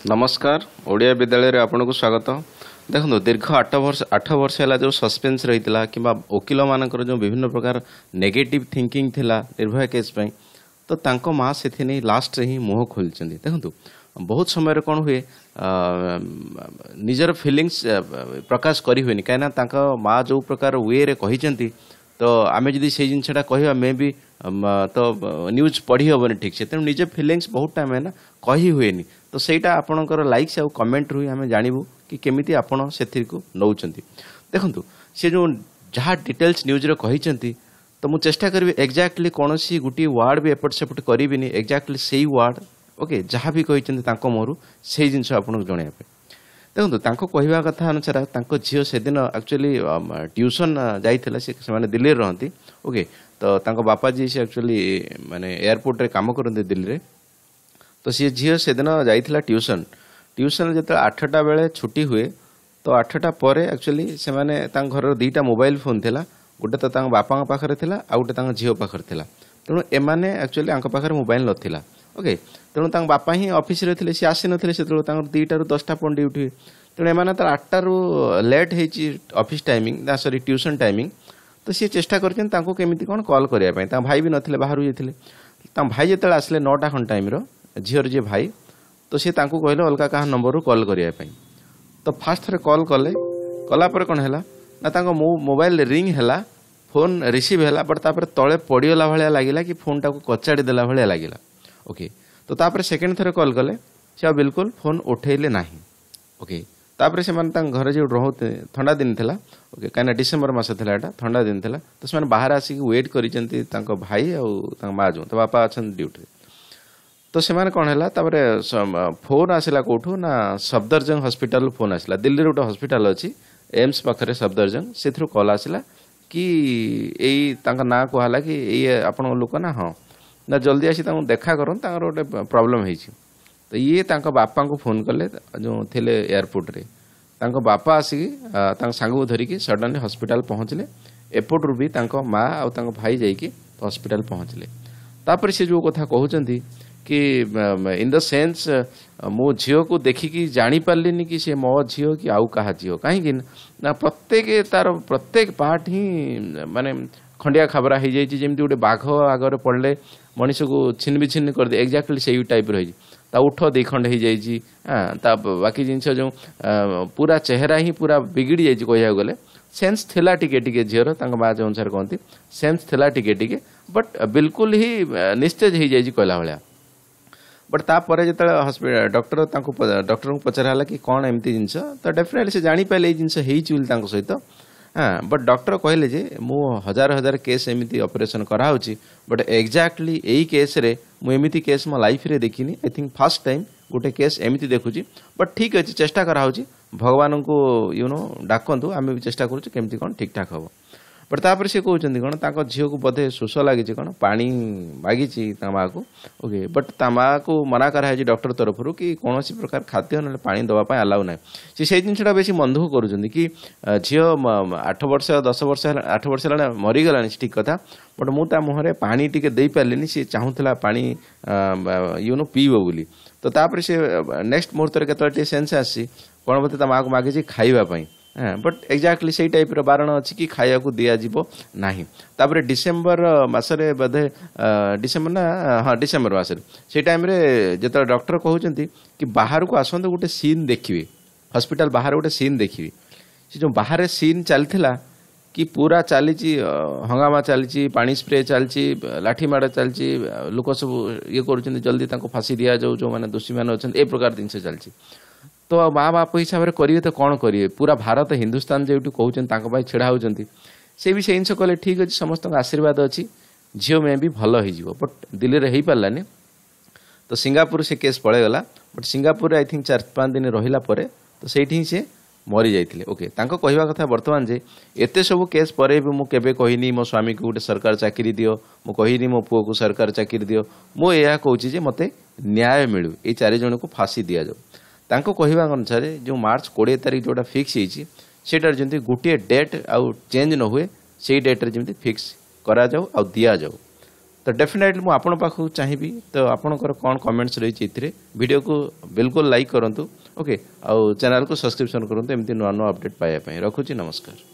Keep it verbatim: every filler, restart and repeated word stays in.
नमस्कार ओडिया विद्यालय आपन को स्वागत। देखो दीर्घ आठ वर्ष आठ वर्ष है जो सस्पेंस रही कि वकिल मानकर जो विभिन्न प्रकार नेगेटिव थिंकिंग थिला निर्भया केस पे तो तांको माँ से नहीं लास्ट रे ही मुह खोल। देखो बहुत समय कौन हुए निजर फीलिंग्स प्रकाश करी हुए कहीं माँ जो प्रकार वे रे कही तो आम जदि से जिनसा कह मे भी तो न्यूज पढ़ी हेनी ठीक से तेणु निज फिलिंग्स बहुत टाइम है ना कही हुए तो सहीटा आपणकर लाइक्स आउ कमेंट रु आम जानबू कि केमिति आपण से नौ। देखु सी जो जहाँ डिटेल्स न्यूज रे कही तो मुझे चेष्टा करी एक्जाक्टली कौन सी गोटे वार्ड भी एपट सेपट करी एक्जाक्टली से वार्ड ओके जहाँ भी कही मोहर से जिन आपको जनवाई। देखो तांको कहवा कथा अनुसार तांको झील से दिन एक्चुअली ट्यूशन जाइथिला से माने दिल्ली रहंती ओके तो तांको बापा जी से एक्चुअली माने एयरपोर्ट रे काम करते दिल्ली रे तो सी झील से दिन जाइथिला ट्यूशन ट्यूशन जब आठटा बेले छुट्टी हुए तो आठटा पर एक्चुअली से माने तांक घर दीटा मोबाइल फोन थिला गोटे तो तांक बापा पाखरे थिला आ गोटे तांक झील पाखरे थिला तेणु एमाने एक्चुअली आंक पाखरे मोबाइल नथिला ओके तेणु तांक बापा ही ऑफिस रे थिले सी आसी नथिले से तांक दीटा रु दसटा पॉइंट ड्यूटी तेणु एमाने तार आठटा रु लेट हेची ऑफिस टाइमिंग ना सॉरी ट्यूशन टाइमिंग तो सी चेष्टा करछन तांको केमिति कोन कॉल करिया पई ता भाई भी नथिले बाहरु जेथिले ता भाई जेतले आसले नौटा खन टाइम रो झीर जे भाई तो सी तांको कहले अलगा कहा नंबर रु कॉल करिया पई तो फास्ट थरे कॉल कले कला पर कोन हैला ना तांको मोबाइल रिंग हैला फोन रिसीव हैला बट तापर तळे पडियोला भलिया लागिला कि फोन टाको कचाडी देला भलिया लागिला ओके तो तापर सेकंड थरे कॉल कले से बिल्कुल फोन उठेले नाही ओके तापर से घर जो रोते ठंडा दिन थिला ओके कहीं डिसेम्बर मस था एटा ठंडा दिन थिला तो से बाहर आसिक वेट करिसेंती तांको भाई और माँ जो तो बापा अच्छा ड्यूटी तो से कौन है फोन आसला कौटू ना सफदरजंग हॉस्पिटल फोन आसला दिल्ली गोटे हॉस्पिटल अच्छी एम्स पाखे सफदरजंग से कॉल आसला कि यही ना कहला कि ये आपण लोक ना हाँ ना जल्दी आसी देखा कर गोटे प्रॉब्लम है तो ये तांको बापा को फोन कले जो थे एयरपोर्ट रे तांको बापा आसिकी सांग को धरिकी सडनली हॉस्पिटल पहुँचले एपट रू भी तांको माँ आउ तांको भाई जाइकी हॉस्पिटल पहुँचले तापर से जो कथा कहते कि इन द सेंस मो झील को देखिकी जानी पार्लिनी कि से मो झील कि आउ कहा झील कहीं ना प्रत्येक तार प्रत्येक पार्ट ही माने खंडिया खबरा हो जाए जमी गोटे बाघ आगे पड़े मनीष को छिन्न विच्छिन्न कर दे एक्जाक्टली से टाइप रही ता उठ दी खंड हो जाइए ता बाकी जिनस जो पूरा चेहरा ही पूरा बिगिड़ी जाइए कह गले सेन्स थिला टिके टिके झीर माँ जो अनुसार कहती सेन्स थिला टिके टिके बट बिल्कुल ही निस्तेज हो जाइए कहला भाया बट तापर जो हस्पिटाल डॉक्टर डॉक्टर को पचारा कि कौन एमती जिनस तो डेफिनेटली से जापारे ये जिनस हो सहित हाँ बट डॉक्टर कहले जे मु हजार हजार केस एमती ऑपरेशन कराऊँगी बट एक्जाक्टली यही केस रे मु एमती केस मो लाइफ रे देखिनी आई थिंक फर्स्ट टाइम गोटे केस एमती देखुची बट ठीक अच्छे चेष्टा कराऊँगी भगवान को यू नो डाकतु आम भी चेष्टा करूँ केमती कौन ठीक ठाक हम बट तापर से कहते कौन ताको झील को बोधे शोष लगी कौन पानी मागी माँ को ओके बट ता माँ को मना कराई डॉक्टर तरफ कि कौन प्रकार खाद्य ना पानी दवापाई अलाउ ना सी से जिनसा बेस मन दुख करुँच कि झील आठ वर्ष दस वर्ष आठ वर्ष है मरीगला ठीक कथा बट मुझे मुहर पानी टी दे पारे सी चाहूला पानी यू नो पीब बोली तो तापर से नेक्स्ट मुहूर्त के सेन्स आसी कौन बोलते ता माँ को मागिଛି खाइबापी हाँ बट एक्जाक्टली से टाइप बारण अच्छी कि खाया को दिज्व ना तापर डिसेम्बर मसरे बोधे डिसेम्बर ना हाँ डिसेम्बर मसरे से टाइम जो डॉक्टर कहते कि बाहर को आसते गोटे सीन देखिए हॉस्पिटल बाहर गोटे सीन देखिए से जो बाहर सीन चलता कि पूरा चली हंगामा चली पानी स्प्रे चलती लाठी माड़ चलती लोक सब ये कर जल्दी फांसी दि जाऊ जो मैंने दोषी मैंने अच्छा ए प्रकार जिन चलती तो माँ बाप हिसाब से करेंगे तो कौन करेंगे पूरा भारत हिंदुस्तान जो कहते छिड़ा होती से भी से जिन कहले ठीक अच्छे समस्त आशीर्वाद अच्छी झील में भी भल हो बट दिल्ली में हो पारानी तो सिंगापुर से केस पलैगला बट सिंगापुर आई थिंक चार पाँच दिन रहा तो से सी मरी जाते ओके तांको कहवा कथा बर्तमान जे एते सब केस पर भी मुझे केबे कहनी मो स्वामी को गोटे सरकार चाकरी दियो मु कहनी मो पुओ को सरकार चाकरी दियो मु यह कहूँ जे मते न्याय मिलू ये चार जन को फांसी दि जाऊ तांको कहवा अनुसार जो मार्च कोड़े तारीख जोटा फिक्स होती सेटार जमी गोटे डेट आउ चेंज न हुए से डेट्रे जमी फिक्स करा जाऊ आ दि जाऊ तो डेफिनेटली मुझे आपण पाखु चाहिए तो आपणकर कौन कमेंट्स रही वीडियो को बिल्कुल लाइक करूँ ओके आउ चैनल को सब्सक्रिप्शन करूँ एमती नुआ नुआ अपडेट पाइबा रखुची नमस्कार।